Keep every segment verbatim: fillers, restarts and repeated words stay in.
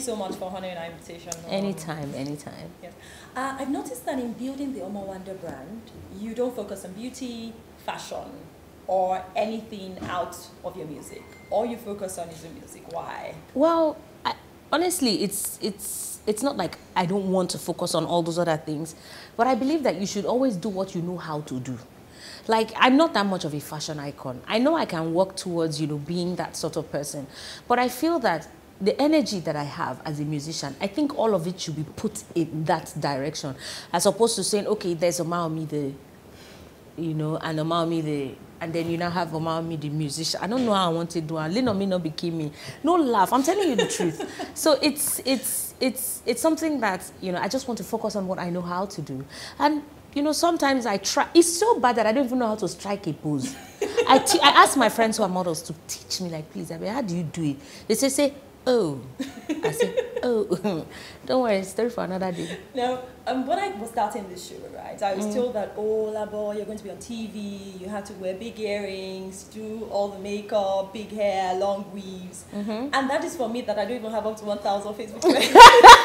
so much for honoring our invitation. Anytime, anytime. Yes. Uh, I've noticed that in building the Omawanda brand, you don't focus on beauty, fashion, or anything out of your music. All you focus on is the music. Why? Well, I, honestly, it's it's it's not like I don't want to focus on all those other things, but I believe that you should always do what you know how to do. Like, I'm not that much of a fashion icon. I know I can work towards, you know, being that sort of person, but I feel that the energy that I have as a musician, I think all of it should be put in that direction, as opposed to saying, okay, there's Omawumi the, you know, and Omawumi the, and then you now have Omawumi the musician. I don't know how I want to do it. Lino me not became me. No laugh. I'm telling you the truth. So it's it's it's it's something that, you know, I just want to focus on what I know how to do. And you know, sometimes I try. It's so bad that I don't even know how to strike a pose. I, te I ask my friends who are models to teach me, like, please, I mean, how do you do it? They say, say, oh. I say, oh. Don't worry, story for another day. Now, um, when I was starting this show, right, I was Mm. told that, oh, Labo, you're going to be on T V, you have to wear big earrings, do all the makeup, big hair, long weaves. Mm-hmm. And that is for me that I don't even have up to one thousand Facebook friends.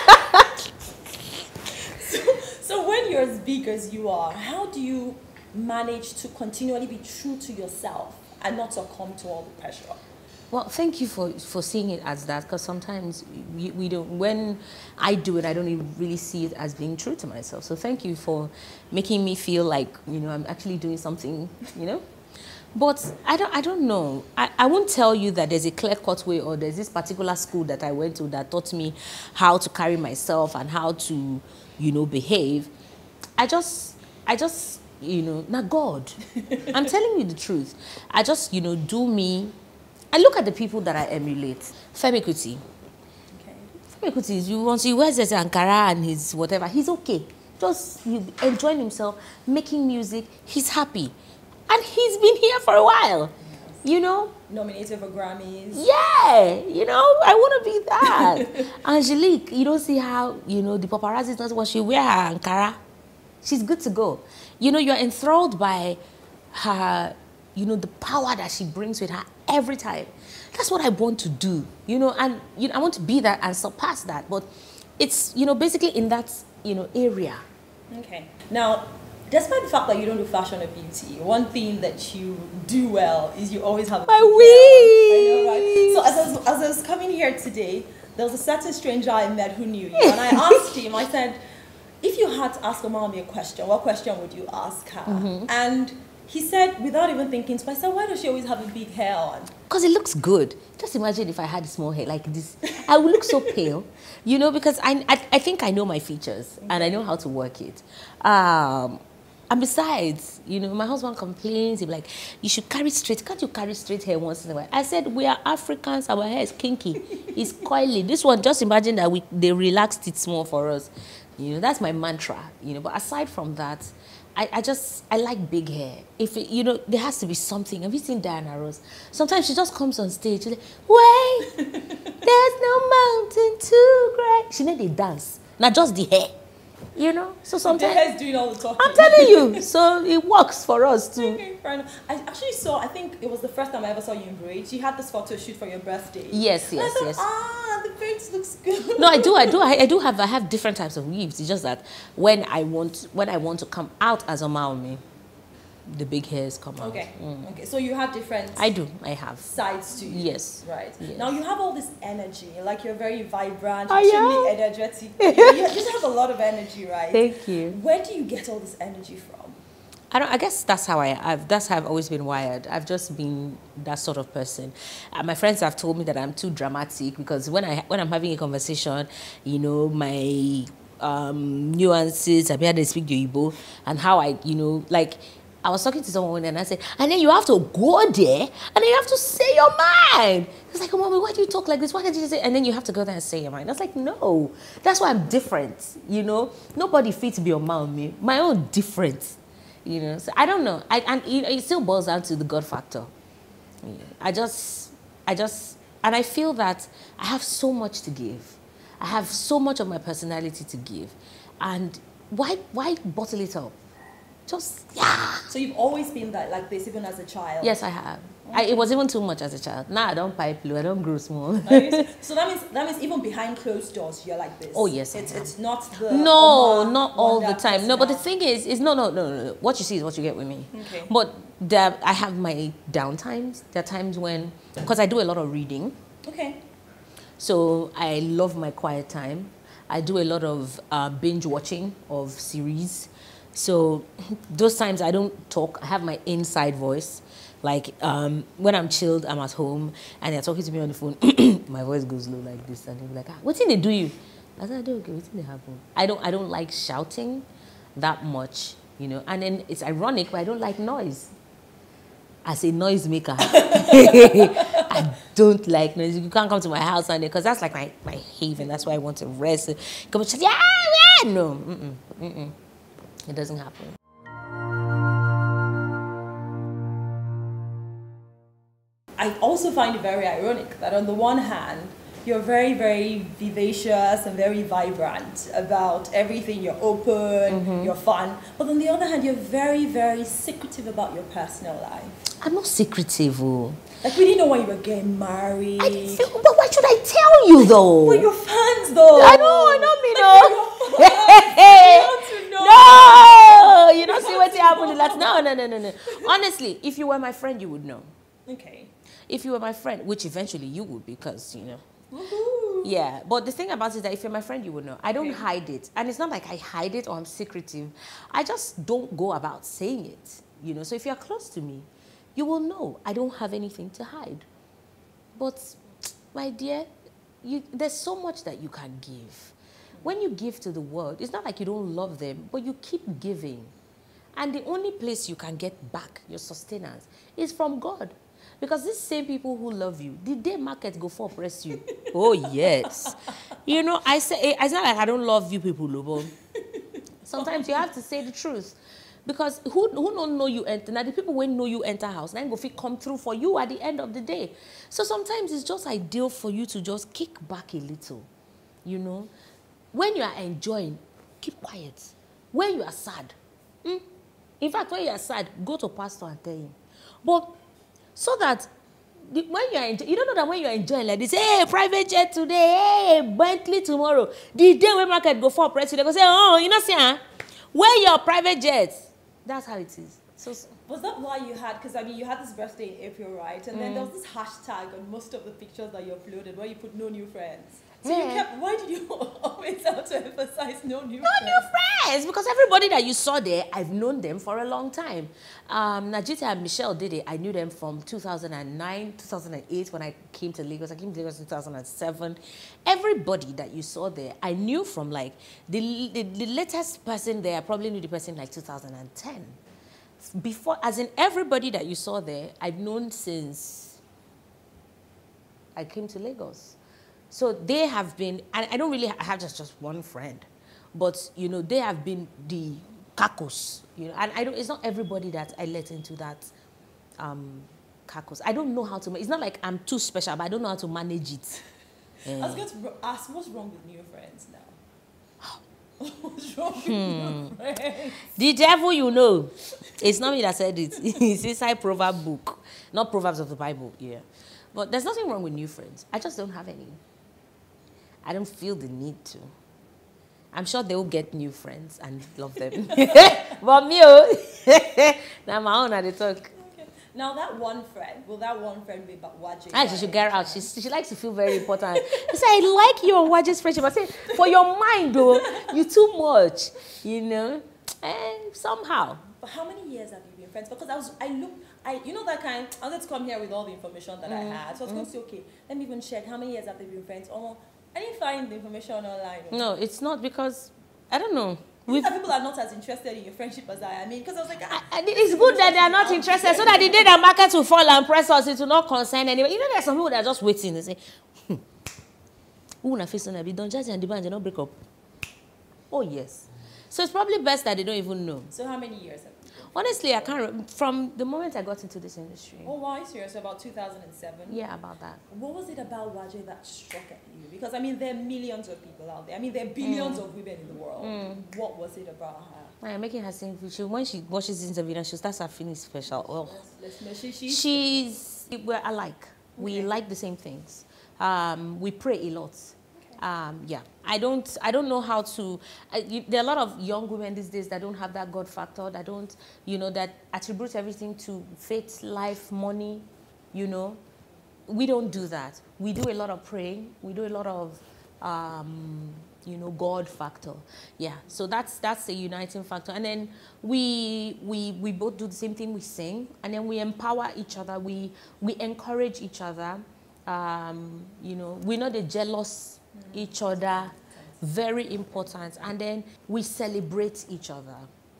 So when you're as big as you are, how do you manage to continually be true to yourself and not succumb to all the pressure? Well, thank you for, for seeing it as that, because sometimes we, we don't, when I do it, I don't even really see it as being true to myself. So thank you for making me feel like, you know, I'm actually doing something, you know. But I don't, I don't know. I, I won't tell you that there's a clear-cut way or there's this particular school that I went to that taught me how to carry myself and how to, you know, behave. I just, I just, you know, not God. I'm telling you the truth. I just, you know, do me. I look at the people that I emulate. Femi Kuti. Okay. Femi Kuti is, you want he wears his Ankara and his whatever. He's okay. Just he enjoying himself, making music. He's happy. And he's been here for a while. You know? Nominated for Grammys. Yeah, you know, I want to be that. Angelique, you don't see how, you know, the paparazzi does what she wear her Ankara. She's good to go. You know, you're enthralled by her, you know, the power that she brings with her every time. That's what I want to do, you know, and you know, I want to be that and surpass that. But it's, you know, basically in that, you know, area. Okay. Now, despite the fact that you don't do fashion or beauty, one thing that you do well is you always have a My big wig. hair. I know, right? So as I, was, as I was coming here today, there was a certain stranger I met who knew you. And I asked him, I said, if you had to ask Omawumi a question, what question would you ask her? Mm-hmm. And he said, without even thinking twice, I said, why does she always have a big hair on? Because it looks good. Just imagine if I had small hair like this. I would look so pale, you know, because I, I, I think I know my features and I know how to work it. Um, and besides, you know, my husband complains, he'll be like, you should carry straight. Can't you carry straight hair once in a while? I said, we are Africans, our hair is kinky. It's coily. This one, just imagine that we they relaxed it small for us. You know, that's my mantra, you know. But aside from that, I, I just, I like big hair. If, it, you know, there has to be something. Have you seen Diana Ross? Sometimes she just comes on stage, she's like, wait, there's no mountain too great. She made a dance, not just the hair, you know. So sometimes the hair's doing all the talking. I'm telling you, so it works for us too. Okay, fair enough. I actually saw, I think it was the first time I ever saw you in braids. You had this photo shoot for your birthday. Yes, And yes, I thought, yes. ah, the braids looks good. No, I do, I do, I, I do have, I have different types of weaves. It's just that when I want, when I want to come out as Omawumi, the big hairs come out. Okay, Mm. okay. So you have different. I do, I have. Sides to you. Yes. Right. Yes. Now you have all this energy. Like you're very vibrant, I extremely am. energetic. You, know, you just have a lot of energy, right? Thank you. Where do you get all this energy from? I don't. I guess that's how I. I've, that's how I've always been wired. I've just been that sort of person. Uh, my friends have told me that I'm too dramatic because when I when I'm having a conversation, you know, my um, nuances. I mean, how they speak Yoruba and how I, you know, like. I was talking to someone and I said, and then you have to go there and then you have to say your mind. It's like, oh, mommy, why do you talk like this? Why can't you say? And then you have to go there and say your mind. I was like, no, that's why I'm different. You know, nobody fits be Omawumi. My own different. You know, so I don't know. I, and you know, it still boils down to the God factor. You know, I just, I just, and I feel that I have so much to give. I have so much of my personality to give. And why, why bottle it up? Just, yeah. So you've always been that, like this, even as a child? Yes, I have. I, it was even too much as a child. Now I don't pipe blue. I don't grow small. So that means that means even behind closed doors, you're like this. Oh yes, it's it's not the no, Oma not all the time. No, but the now. thing is, is no, no, no, no. What you see is what you get with me. Okay. But there, I have my down times. There are times when, because I do a lot of reading. Okay. So I love my quiet time. I do a lot of uh, binge watching of series. So those times I don't talk. I have my inside voice. Like um, when I'm chilled, I'm at home, and they're talking to me on the phone. My voice goes low like this, and they're like, ah, "What did they do you?" I said, "I do okay. What did they happen?" I don't. I don't like shouting that much, you know. And then it's ironic, but I don't like noise. As a noise maker, I don't like noise. You can't come to my house and because that's like my my haven. That's why I want to rest. Come and say, yeah, yeah. No, mm-mm, mm-mm. It doesn't happen. I also find it very ironic that on the one hand, you're very, very vivacious and very vibrant about everything. You're open, mm-hmm. you're fun. But on the other hand, you're very, very secretive about your personal life. I'm not secretive. Oh. Like, we didn't know when you were getting married. I didn't feel, but why should I tell you, though? Well, your fans, though. I know, I know, me, no. Hey, no, you don't see what happened. Last. No, no, no, no, no. Honestly, if you were my friend, you would know. Okay. If you were my friend, which eventually you would, because, you know. Woohoo. Yeah, but the thing about it is that if you're my friend, you would know. I don't Okay. hide it. And it's not like I hide it or I'm secretive. I just don't go about saying it, you know. So if you're close to me, you will know I don't have anything to hide. But, my dear, you, there's so much that you can give. When you give to the world, it's not like you don't love them, but you keep giving. And the only place you can get back your sustenance is from God. Because these same people who love you, the day market go for oppress you. Oh, yes. You know, I say, it's not like I don't love you people, but sometimes you have to say the truth. Because who, who don't know you enter? Now, the people who know you enter house, then go fit come through for you at the end of the day. So sometimes it's just ideal for you to just kick back a little, you know. When you are enjoying, keep quiet. When you are sad, hmm? In fact, when you are sad, go to pastor and tell him. But so that the, when you are enjoying, you don't know that when you are enjoying like this, hey, private jet today, hey, Bentley tomorrow, the day when market go for press, they go say, oh, you know, see, huh? Where your private jets? That's how it is. So, so. Was that why you had, because I mean, you had this birthday in April, right? And mm. then there was this hashtag on most of the pictures that you uploaded where you put no new friends. So yeah. you kept, why did you always have to emphasize no new no friends? No new friends, because everybody that you saw there, I've known them for a long time. Um, Najita and Michelle did it. I knew them from two thousand nine, two thousand eight when I came to Lagos. I came to Lagos in two thousand seven. Everybody that you saw there, I knew from like, the, the, the latest person there, I probably knew the person like two thousand ten. Before, as in everybody that you saw there, I've known since I came to Lagos. So they have been, and I don't really have just, just one friend, but, you know, they have been the kakos, you know, and I don't, it's not everybody that I let into that um, kakos. I don't know how to, it's not like I'm too special, but I don't know how to manage it. Yeah. I was going to ask, what's wrong with new friends now? What's wrong with hmm. new friends? The devil, you know. It's not me that said it. It's inside Proverbs book. Not Proverbs of the Bible, yeah. But there's nothing wrong with new friends. I just don't have any. I don't feel the need to. I'm sure they will get new friends and love them. But me, oh, now my own at the talk. Okay. Now that one friend, will that one friend be about Waje? Ah, she should get her out. She, she likes to feel very important. She said, I like you on Waje's friendship. I said, for your mind, though, you too much, you know. And somehow. But how many years have you been friends? Because I was, I look, I, you know that kind, I wanted to come here with all the information that mm. I had. So I was mm. going to say, okay, let me even check how many years have they been friends. Oh, I didn't find the information online. No, it's not because, I don't know. People are not as interested in your friendship as I am. I mean, because I was like, ah, I, I, it's good that they are not interested so that the day the market will fall and press us, it will not concern anybody. You know, there's some people that are just waiting. They say, hmm, who na face on a bit? Don't judge and demand, they don't break up. Oh, yes. So it's probably best that they don't even know. So how many years have you been? Honestly, I can't remember. From the moment I got into this industry. Oh, why? Serious? About two thousand seven? Yeah, about that. What was it about Waje that struck at you? Because, I mean, there are millions of people out there. I mean, there are billions mm. of women in the world. Mm. What was it about her? I'm making her sing. She, when she watches this interview, she starts her feeling special. Oh. Let's, let's, she, she's, she's we're alike. We Okay. like the same things. Um, we pray a lot. Um, yeah, I don't, I don't know how to, I, you, there are a lot of young women these days that don't have that God factor, that don't, you know, that attribute everything to faith, life, money, you know. We don't do that. We do a lot of praying. We do a lot of, um, you know, God factor. Yeah, so that's, that's a uniting factor. And then we, we, we both do the same thing, we sing, and then we empower each other, we, we encourage each other. Um, you know, we're not a jealous each other, very important. And then we celebrate each other.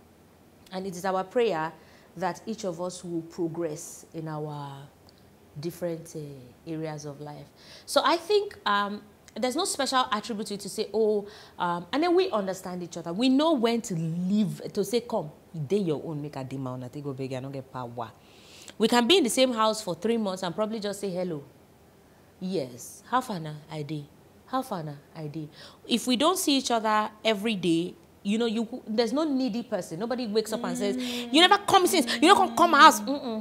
And it is our prayer that each of us will progress in our different uh, areas of life. So I think um, there's no special attribute to it to say, oh, um, and then we understand each other. We know when to leave, to say, come, they your own, make a demand, I go beg, I don't get power. We can be in the same house for three months and probably just say hello. Yes, half an hour, I did. Half an hour, I did. If we don't see each other every day, you know, you there's no needy person. Nobody wakes up mm. and says, you never come since, you don't come house. Mm-mm.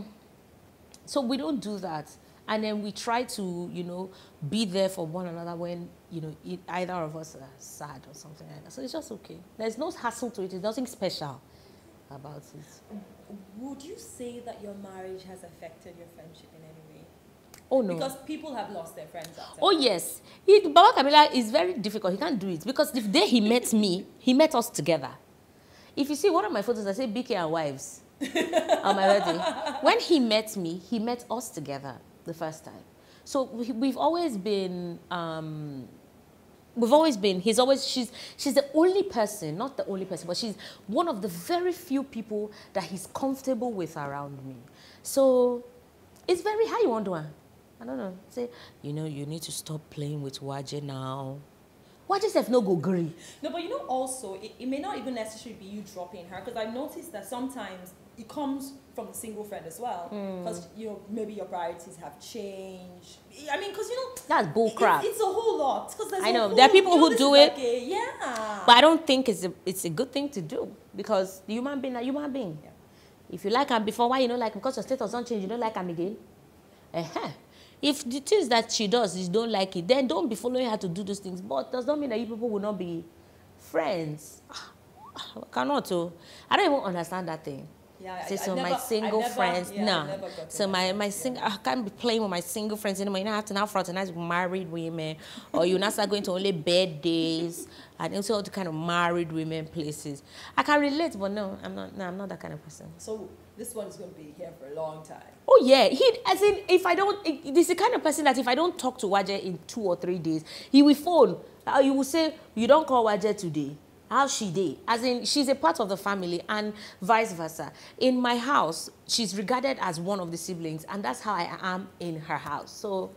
So we don't do that. And then we try to, you know, be there for one another when, you know, it, either of us are sad or something like that. So it's just okay. There's no hassle to it. There's nothing special about it. Would you say that your marriage has affected your friendship in any way? Oh, no. Because people have lost their friends after. Oh, yes. He, Baba Kamila is very difficult. He can't do it. Because the day he met me, he met us together. If you see one of my photos, I say B K and wives on my wedding. When he met me, he met us together the first time. So we, we've always been... Um, We've always been, he's always, she's, she's the only person, not the only person, but she's one of the very few people that he's comfortable with around me. So it's very, how you want to do it? I don't know. Say, you know, you need to stop playing with Waje now. Waje says no go agree. No, but you know also, it, it may not even necessarily be you dropping her, because I've noticed that sometimes it comes from the single friend as well. Because, mm. you know, maybe your priorities have changed. I mean, because, you know... That's bull crap. It's, it's a whole lot. I know. There are people you know, who do it. Like a, yeah. But I don't think it's a, it's a good thing to do. Because the human being, a human being. Yeah. If you like him before, why you don't like him? Because your status don't change, you don't like him again. Uh-huh. If the things that she does, you don't like it, then don't be following her to do those things. But does not mean that you people will not be friends. I cannot. Oh. I don't even understand that thing. Yeah, Say, I, so never, my single never, friends, yeah, no. So my, my single, yeah. I can't be playing with my single friends anymore. You don't have to now fraternize with married women, or you now start going to only birthdays and also all the kind of married women places. I can relate, but no, I'm not. No, I'm not that kind of person. So this one is going to be here for a long time. Oh yeah, he as in if I don't, it, this is the kind of person that if I don't talk to Waje in two or three days, he will phone. Uh, you will say you don't call Waje today. How she did, as in she's a part of the family and vice versa. In my house, she's regarded as one of the siblings, and that's how I am in her house. So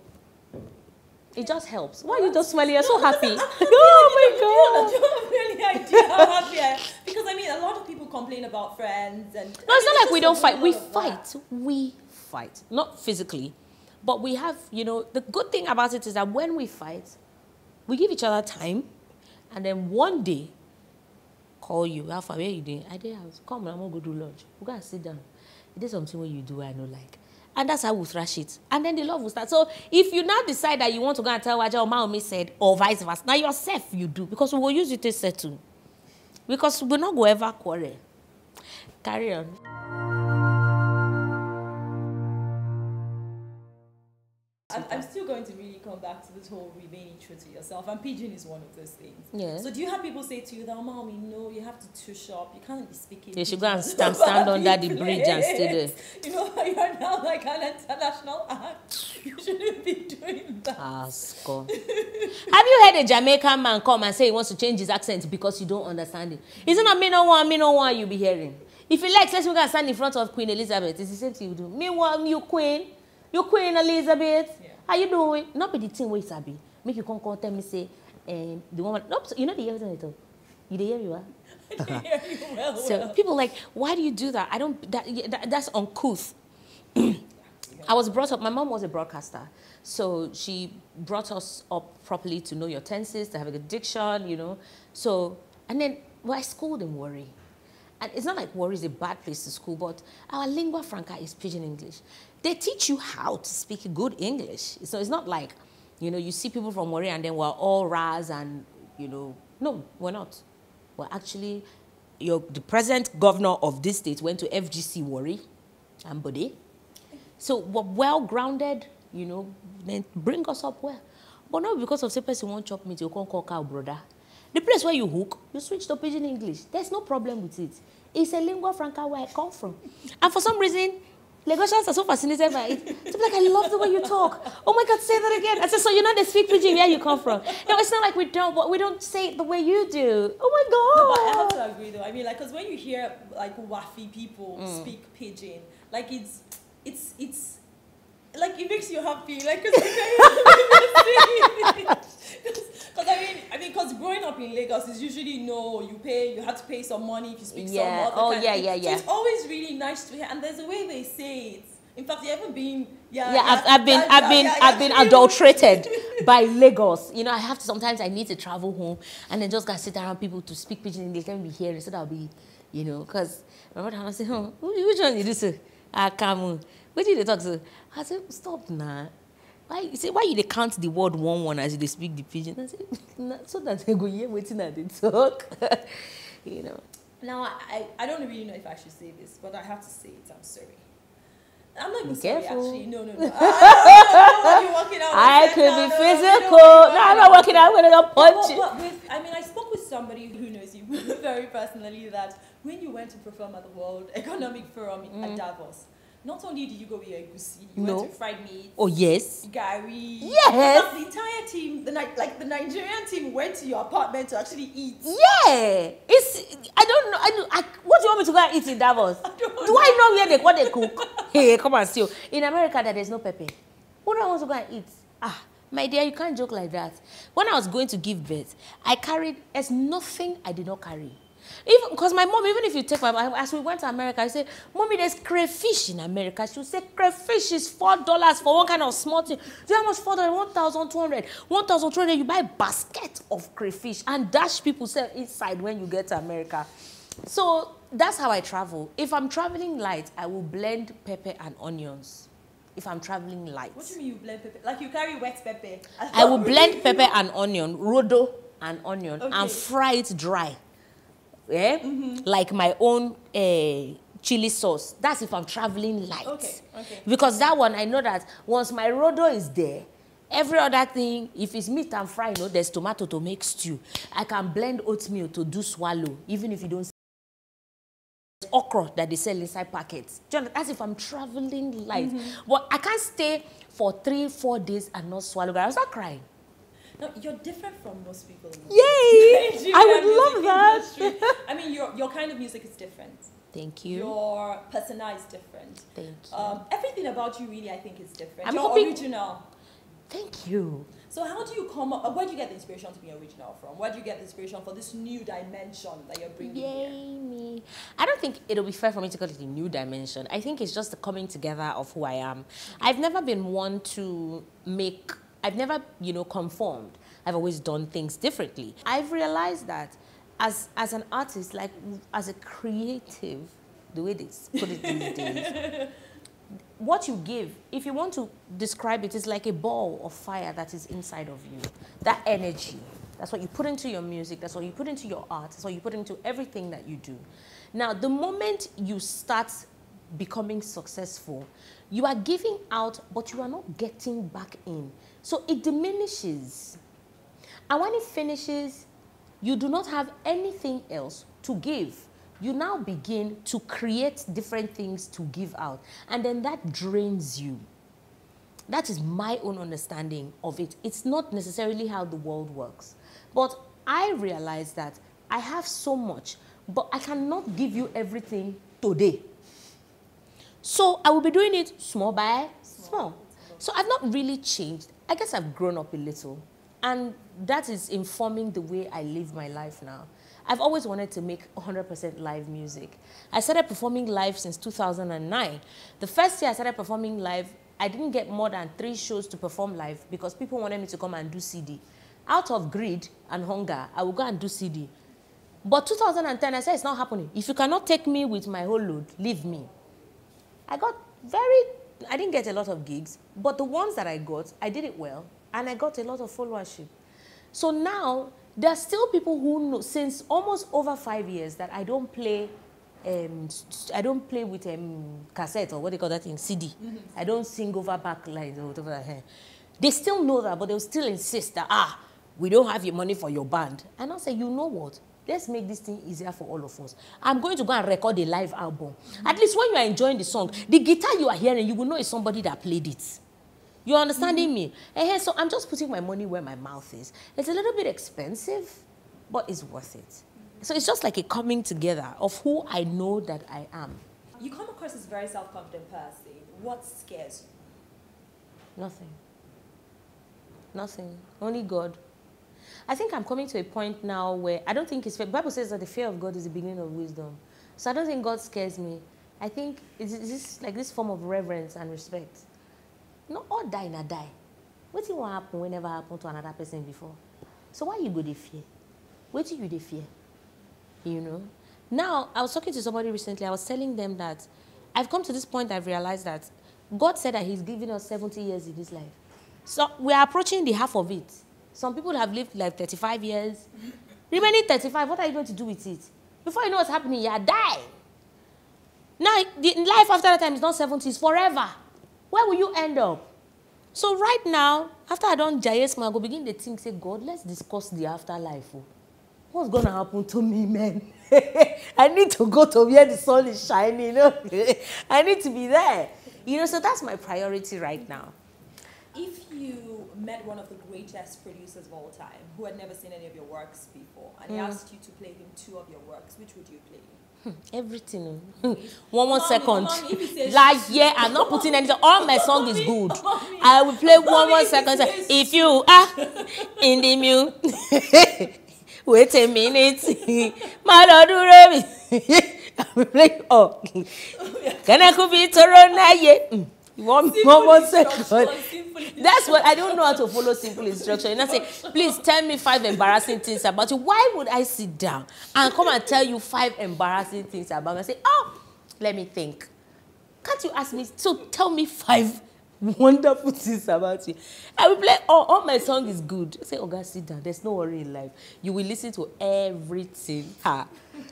it just helps. Why are you just smiling? You're so happy. Oh my God! You don't have any idea how happy I am. Because I mean, a lot of people complain about friends, and no, it's not like we don't fight. We fight. We fight, not physically, but we have. You know, the good thing about it is that when we fight, we give each other time, and then one day. Call you, how far, where you doing? I did house. Come on, I'm gonna go do lunch. We gotta sit down. It is something where you do I know like. And that's how we thrash it. And then the love will start. So if you now decide that you want to go and tell Waje Omawumi said, or vice versa, now yourself you do. Because we will use it to settle. Because we're not going to ever quarrel. Carry on. I'm still going to really come back to this whole remaining true to yourself, and pidgin is one of those things. Yeah. So do you have people say to you that, Omawumi, no, you have to tush up, you can't be speaking. You should go and stand, stand under the bridge and stay there. You know, you are now like an international act. You shouldn't be doing that. Ask. Have you heard a Jamaican man come and say he wants to change his accent because you don't understand it? Isn't that me no one, me no one you'll be hearing? If you like, let's go and stand in front of Queen Elizabeth. It's the same thing you do. Me want you Queen. You Queen Elizabeth. Yeah. How you doing? Not be the thing where Sabi. Make you come call tell me say, um, the woman. Nope. You know the hear it all. You the hear you are. I hear you well. So well. people like, why do you do that? I don't. That, that that's uncouth. I was brought up. My mom was a broadcaster, so she brought us up properly to know your tenses, to have a good diction, you know. So and then well, I schooled in Worry. and it's not like Warri is a bad place to school, but our lingua franca is pidgin English. They teach you how to speak good English. So it's not like, you know, you see people from Warri and then we're all Raz and, you know, no, we're not. We're actually, you're, the present governor of this state went to F G C Warri and Bode. So we're well-grounded, you know, then bring us up well. But not because of say person won't chop meat, you can't call cow, brother. The place where you hook, you switch to pidgin English. There's no problem with it. It's a lingua franca where I come from. And for some reason, Lagosians are so fascinated by it. So like, I love the way you talk. Oh my God, say that again. I said, so you know they speak pidgin where you come from. No, it's not like we don't, but we don't say it the way you do. Oh my God. No, but I have to agree though. I mean, like, because when you hear like Wafi people mm. speak pidgin, like it's, it's, it's, like it makes you happy. Like, because I mean, I mean, because growing up in Lagos is usually no, you pay, you have to pay some money if you speak yeah. some other Oh kind yeah, of yeah, yeah. So it's always really nice to hear, and there's a way they say it. In fact, you haven't been. Yeah, yeah. I've, I've been, I've been, I've been adulterated by Lagos. You know, I have to sometimes I need to travel home and then just gotta sit around people to speak pidgin English. Let me be here, so that'll be, you know, because remember how I say, oh, which one did you say? Ah, come on. What did they talk to? I said, stop now. Why you say why you they count the word one one as you they speak the pidgin? I said, nah, so that they go hear waiting at the talk. You know. Now I, I don't really know if I should say this, but I have to say it. I'm sorry. I'm not even be sorry, careful. actually. No, no, no. I, I, walking out I could no, be no, physical. No, no, no, I'm not walking out. I'm gonna go punch you. you. But, but with, I mean, I spoke with somebody who knows you very personally that when you went to perform at the World Economic Forum mm. at Davos, not only did you go with your egusi, you no. went to fried meat. Oh yes. Gary. Yes. The entire team, the like the Nigerian team, went to your apartment to actually eat. Yeah. It's. I don't know. I, do, I what do you want me to go and eat in Davos? I do know. I know where they what they cook? Hey, come and see. In America, that there's no pepper. What do I want to go and eat? Ah, my dear, you can't joke like that. When I was going to give birth, I carried. There's nothing I did not carry. Even because my mom, even if you take my mom, as we went to America, I said, Mommy, there's crayfish in America. She would say, crayfish is four dollars for one kind of small thing. Do you know how much four dollars? One thousand two hundred. One thousand two hundred, you buy a basket of crayfish and dash people sell inside when you get to America. So that's how I travel. If I'm traveling light, I will blend pepper and onions. If I'm traveling light. What do you mean you blend pepper? Like you carry wet pepper? I will blend pepper and onion, rodo and onion, okay. and fry it dry. Yeah? Mm-hmm. Like my own uh, chili sauce. That's if I'm traveling light. Okay, okay. Because that one, I know that once my rodo is there, every other thing, if it's meat and fry, you know, there's tomato to make stew. I can blend oatmeal to do swallow, even if you don't see okra that they sell inside packets. That's if I'm traveling light. Mm-hmm. But I can't stay for three, four days and not swallow. I was not crying. No, you're different from most people. Yay! I would love that. Industry. I mean, your your kind of music is different. Thank you. Your persona is different. Thank you. Um, everything about you really, I think, is different. I'm you're hoping... original. Thank you. So how do you come up, where do you get the inspiration to be original from? Where do you get the inspiration for this new dimension that you're bringing Yay, here? me. I don't think it'll be fair for me to call it a new dimension. I think it's just the coming together of who I am. I've never been one to make, I've never, you know, conformed. I've always done things differently. I've realized that as, as an artist, like as a creative, the way they put it these days, what you give, if you want to describe it, is like a ball of fire that is inside of you. That energy, that's what you put into your music, that's what you put into your art, that's what you put into everything that you do. Now, the moment you start becoming successful, you are giving out, but you are not getting back in. So it diminishes. And when it finishes, you do not have anything else to give. You now begin to create different things to give out. And then that drains you. That is my own understanding of it. It's not necessarily how the world works. But I realize that I have so much, but I cannot give you everything today. So I will be doing it small by small. So I've not really changed. I guess I've grown up a little. And that is informing the way I live my life now. I've always wanted to make one hundred percent live music. I started performing live since two thousand nine. The first year I started performing live, I didn't get more than three shows to perform live because people wanted me to come and do C D. Out of greed and hunger, I would go and do C D. But two thousand ten, I said, it's not happening. If you cannot take me with my whole load, leave me. I got very, I didn't get a lot of gigs, but the ones that I got, I did it well, and I got a lot of followership. So now, there are still people who know, since almost over five years, that I don't play, um, I don't play with um, cassette, or what they call that thing, C D. Mm-hmm. I don't sing over back lines or whatever. They still know that, but they'll still insist that, ah, we don't have your money for your band. And I'll say, you know what? Let's make this thing easier for all of us. I'm going to go and record a live album. Mm-hmm. At least when you are enjoying the song, the guitar you are hearing, you will know it's somebody that played it. You understanding mm-hmm. me? And so I'm just putting my money where my mouth is. It's a little bit expensive, but it's worth it. Mm-hmm. So it's just like a coming together of who I know that I am. You come across as a very self-confident person. What scares you? Nothing. Nothing. Only God. I think I'm coming to a point now where I don't think it's fair. The Bible says that the fear of God is the beginning of wisdom. So I don't think God scares me. I think it's, it's just like this form of reverence and respect. No, all die in a die. What do you want to happen whenever happened to another person before? So why you go to fear? What do you they fear? You know? Now, I was talking to somebody recently. I was telling them that I've come to this point. I've realized that God said that he's giving us seventy years in this life. So we are approaching the half of it. Some people have lived like thirty-five years. Remaining thirty-five, what are you going to do with it? Before you know what's happening, you are dying. Now, the life after that time is not seventy, it's forever. Where will you end up? So right now, after I done Jayes, I go begin to think, say, God, let's discuss the afterlife. Oh. What's going to happen to me, man? I need to go to where the sun is shining. You know? I need to be there. You know, so that's my priority right now. If you met one of the greatest producers of all time who had never seen any of your works before, and he mm. asked you to play him two of your works, which would you play? Hmm, everything. one more second. Like, yeah, I'm not putting anything. All my song is good. I will play one more second. If you are in the mood, wait a minute. My Lord, I will play. Oh, can I go be to One, one more second. That's what I don't know how to follow simple instruction. And I say, please tell me five embarrassing things about you. Why would I sit down and come and tell you five embarrassing things about me? I say, oh, let me think. Can't you ask me? So tell me five wonderful things about you. I will play. Oh, all my song is good. I say, oh God, sit down. There's no worry in life. You will listen to everything. Ha.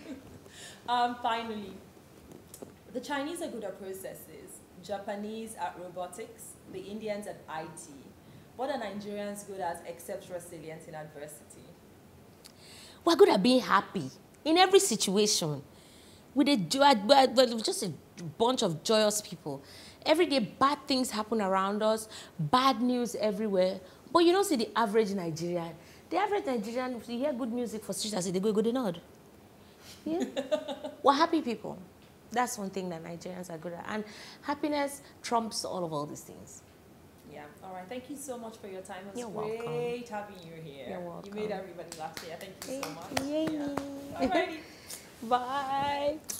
um, finally, the Chinese are good at processes. Japanese at robotics, the Indians at I T. What are Nigerians good at except resilience in adversity? We're good at being happy in every situation. With a joy, just a bunch of joyous people. Every day, bad things happen around us, bad news everywhere. But you don't see the average Nigerian. The average Nigerian, if you hear good music for street, I say they go, go, they nod. Yeah? We're happy people. That's one thing that Nigerians are good at. And happiness trumps all of all these things. Yeah. All right. Thank you so much for your time. It was You're great welcome. having you here. You're welcome. You made everybody laugh here. Thank you so much. Yay. Yeah. All righty. Bye.